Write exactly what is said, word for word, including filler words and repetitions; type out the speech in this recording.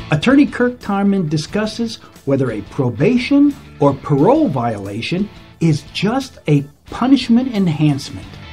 Attorney Kirk Tarman discusses whether a probation or parole violation is just a punishment enhancement